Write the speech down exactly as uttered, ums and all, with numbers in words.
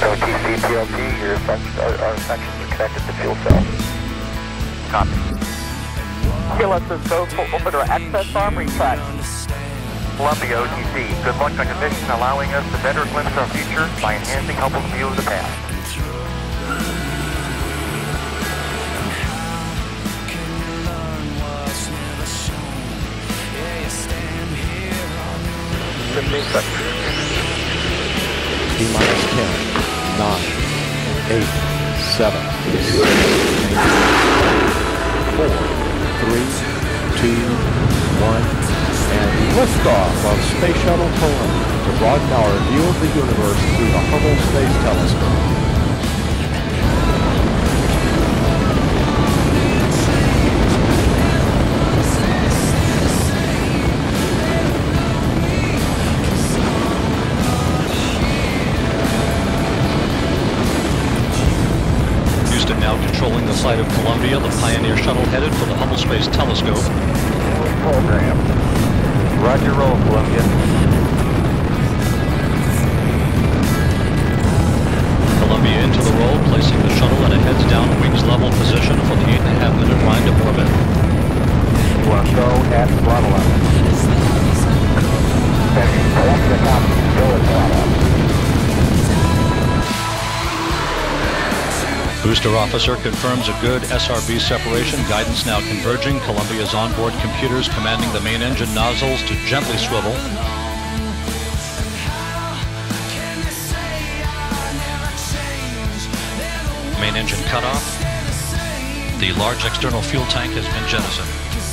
O T C P L T, your sections, our, our sections are connected to fuel cell. Copy. Okay, let's just go for open our access arm, retract. Columbia O T C, good luck on your mission, allowing us to better glimpse our future by enhancing Hubble's view of the past. fifteen seconds. T minus ten, nine, eight, seven, six, four, three, two, one, and liftoff of Space Shuttle Columbia to broaden our view of the universe through the Hubble Space Telescope. Now controlling the site of Columbia, the Pioneer shuttle headed for the Hubble Space Telescope. Program. Roger, roll, Columbia. Columbia into the roll, placing the shuttle in a heads-down, wings-level position for the eight and a half minute ride to orbit. We'll go at throttle level. Columbia copy. Go at throttle. Booster officer confirms a good S R B separation. Guidance now converging. Columbia's onboard computers commanding the main engine nozzles to gently swivel. Main engine cutoff. The large external fuel tank has been jettisoned.